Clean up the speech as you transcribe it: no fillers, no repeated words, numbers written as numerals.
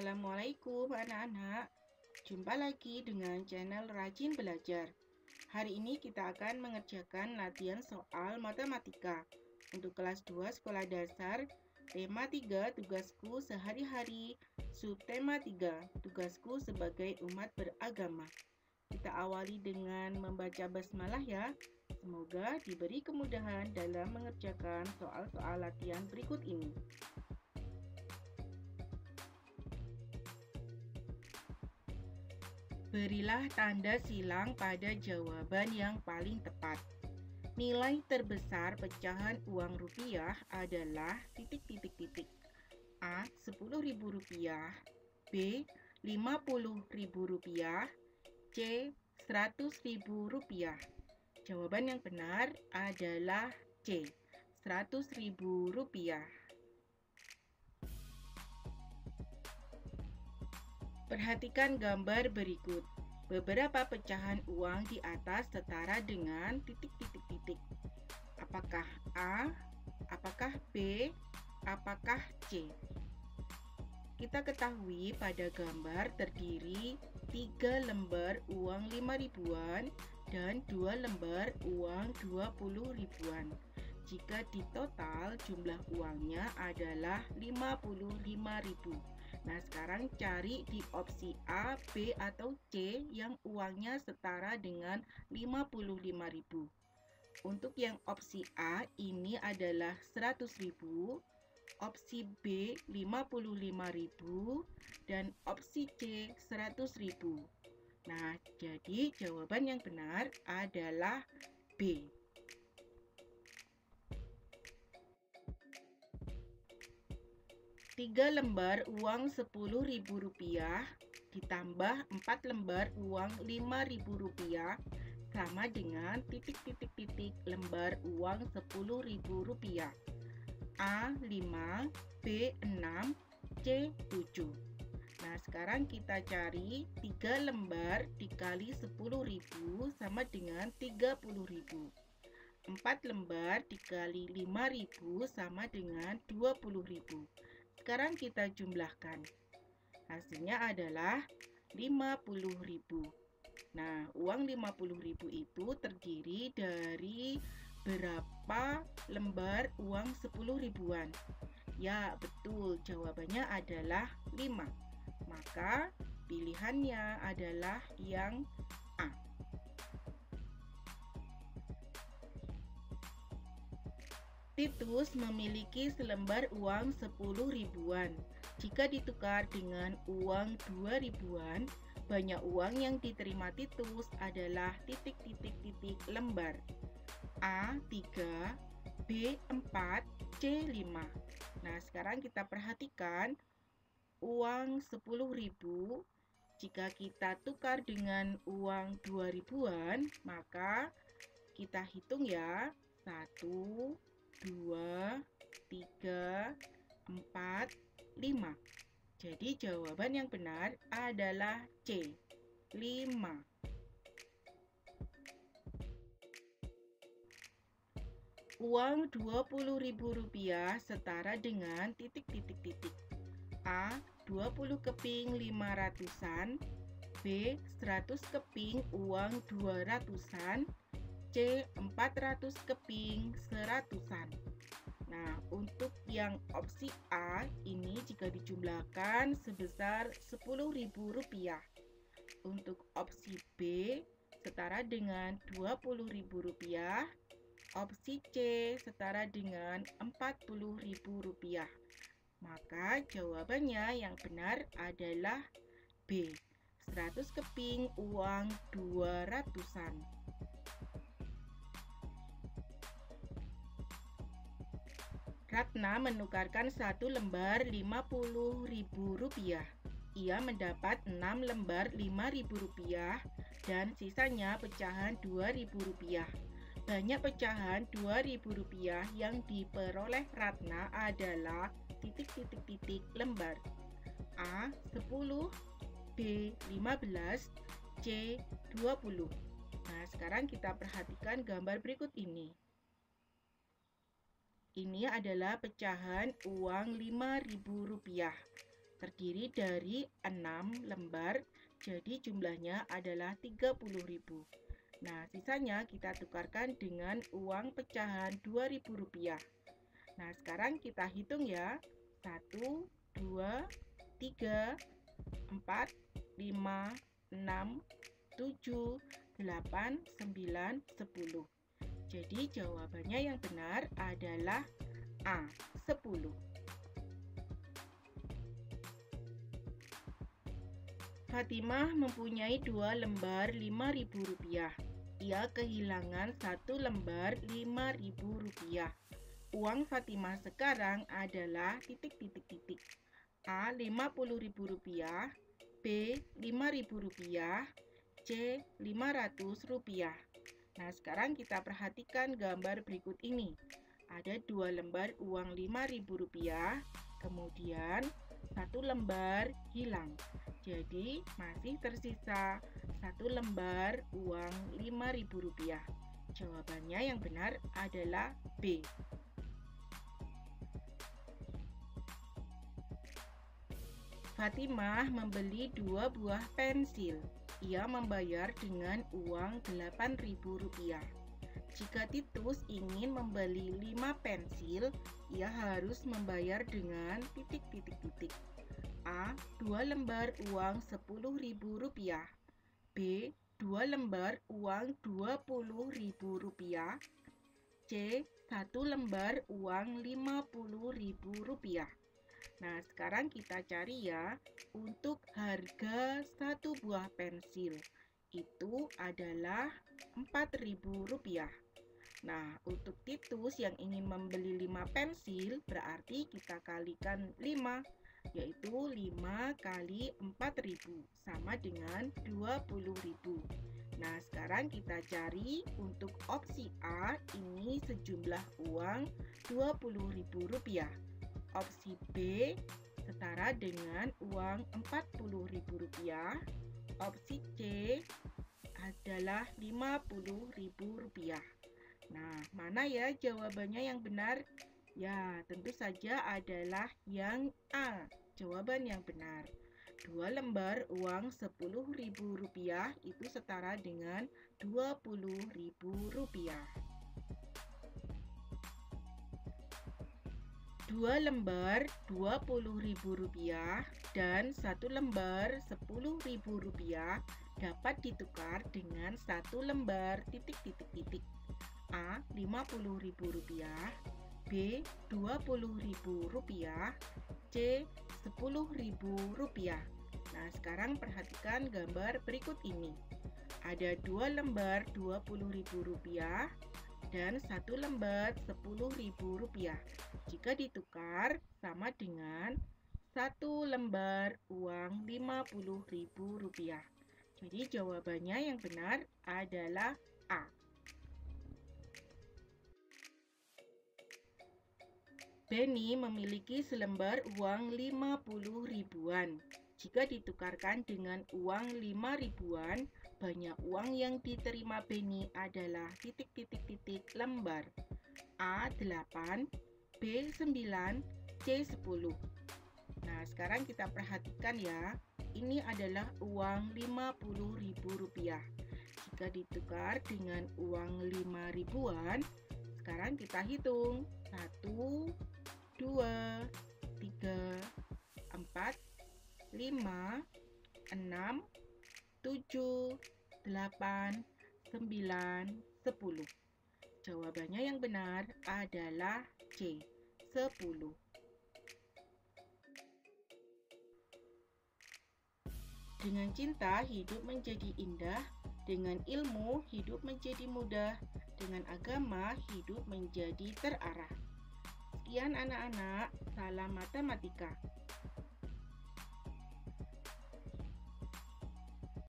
Assalamualaikum anak-anak. Jumpa lagi dengan channel Rajin Belajar. Hari ini kita akan mengerjakan latihan soal matematika untuk kelas 2 sekolah dasar, tema 3 tugasku sehari-hari, subtema 3 tugasku sebagai umat beragama. Kita awali dengan membaca basmalah ya. Semoga diberi kemudahan dalam mengerjakan soal-soal latihan berikut ini. Berilah tanda silang pada jawaban yang paling tepat. Nilai terbesar pecahan uang rupiah adalah titik-titik-titik. A. Rp10.000, B. Rp50.000, C. Rp100.000. Jawaban yang benar adalah C. Rp100.000. Perhatikan gambar berikut. Beberapa pecahan uang di atas setara dengan titik-titik-titik. Apakah A? Apakah B? Apakah C? Kita ketahui pada gambar terdiri 3 lembar uang 5 ribuan dan 2 lembar uang 20 ribuan. Jika ditotal jumlah uangnya adalah 55.000. Nah, sekarang cari di opsi A, B, atau C yang uangnya setara dengan 55.000. Untuk yang opsi A ini adalah 100.000, opsi B 55.000, dan opsi C 100.000. Nah, jadi jawaban yang benar adalah B. Tiga lembar uang Rp10.000 ditambah 4 lembar uang Rp5.000 sama dengan titik-titik-titik lembar uang Rp10.000. A 5, B 6, C 7. Nah, sekarang kita cari 3 lembar dikali 10.000 sama dengan 30.000. 4 lembar dikali 5.000 sama dengan 20.000. Sekarang kita jumlahkan. Hasilnya adalah 50.000. Nah, uang 50.000 itu terdiri dari berapa lembar uang 10 ribuan? Ya, betul. Jawabannya adalah 5. Maka pilihannya adalah yang A. Titus memiliki selembar uang 10 ribuan. Jika ditukar dengan uang 2 ribuan, banyak uang yang diterima Titus adalah titik-titik-titik lembar. A 3, B 4, C 5. Nah, sekarang kita perhatikan uang 10.000. Jika kita tukar dengan uang 2 ribuan, maka kita hitung ya. 1, 2, 3, 4, 5. Jadi jawaban yang benar adalah C, 5. Uang Rp20.000 setara dengan titik-titik-titik. A 20 keping 500-an, B 100 keping uang 200-an, C 400 keping 100-an. Nah, untuk yang opsi A ini jika dijumlahkan sebesar Rp10.000. Untuk opsi B setara dengan Rp20.000. Opsi C setara dengan Rp40.000. Maka jawabannya yang benar adalah B, 100 keping uang 200-an. Ratna menukarkan 1 lembar Rp50.000. Ia mendapat 6 lembar Rp5.000 dan sisanya pecahan Rp2.000. Banyak pecahan Rp2.000 yang diperoleh Ratna adalah titik-titik-titik lembar. A 10, B 15, C 20. Nah, sekarang kita perhatikan gambar berikut ini. Ini adalah pecahan uang Rp5.000. terdiri dari 6 lembar, jadi jumlahnya adalah 30.000. Nah, sisanya kita tukarkan dengan uang pecahan Rp2.000. Nah, sekarang kita hitung ya. 1, 2, 3, 4, 5, 6, 7, 8, 9, 10. Jadi jawabannya yang benar adalah A, 10. Fatimah mempunyai 2 lembar Rp5.000. Ia kehilangan 1 lembar Rp5.000. Uang Fatimah sekarang adalah titik-titik-titik. A. Rp50.000, B. Rp5.000, C. Rp500. Nah, sekarang kita perhatikan gambar berikut ini. Ada 2 lembar uang Rp5.000, kemudian 1 lembar hilang. Jadi masih tersisa 1 lembar uang Rp5.000. Jawabannya yang benar adalah B. Fatimah membeli 2 buah pensil. Ia membayar dengan uang Rp8.000. Jika Titus ingin membeli 5 pensil, ia harus membayar dengan titik-titik-titik. A. 2 lembar uang Rp10.000, B. 2 lembar uang Rp20.000, C. 1 lembar uang Rp50.000. Nah, sekarang kita cari ya, untuk harga 1 buah pensil itu adalah Rp4.000. Nah, untuk Titus yang ingin membeli 5 pensil, berarti kita kalikan 5, yaitu 5 kali 4.000 sama dengan 20.000. Nah, sekarang kita cari untuk opsi A, ini sejumlah uang Rp20.000. Opsi B setara dengan uang Rp40.000. Opsi C adalah Rp50.000. Nah, mana ya jawabannya yang benar? Ya, tentu saja adalah yang A, jawaban yang benar. 2 lembar uang Rp10.000 itu setara dengan Rp20.000. 2 lembar Rp20.000 dan 1 lembar Rp10.000 dapat ditukar dengan 1 lembar titik-titik-titik. A. Rp50.000, B. Rp20.000, C. Rp10.000. Nah, sekarang perhatikan gambar berikut ini. Ada 2 lembar Rp20.000 dan 1 lembar Rp10.000. Jika ditukar sama dengan 1 lembar uang Rp50.000. Jadi jawabannya yang benar adalah A. Benny memiliki selembar uang 50 ribuan. Jika ditukarkan dengan uang 5 ribuan, banyak uang yang diterima Benny adalah titik-titik-titik lembar. A. 8, B. 9, C. 10. Nah, sekarang kita perhatikan ya. Ini adalah uang Rp50.000. Jika ditukar dengan uang 5 ribuan, sekarang kita hitung. 1, 2, 3, 4, 5, 6, 7, 8, 9, 10. Jawabannya yang benar adalah C, 10. Dengan cinta, hidup menjadi indah. Dengan ilmu, hidup menjadi mudah. Dengan agama, hidup menjadi terarah. Sekian anak-anak, salam matematika.